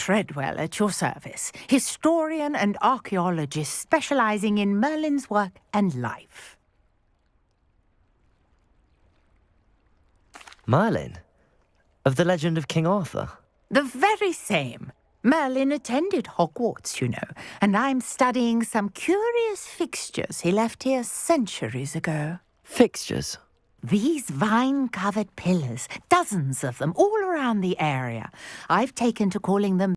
Treadwell at your service, historian and archaeologist specializing in Merlin's work and life. Merlin? Of the legend of King Arthur? The very same. Merlin attended Hogwarts, you know, and I'm studying some curious fixtures he left here centuries ago. Fixtures? These vine-covered pillars, dozens of them all around the area. I've taken to calling them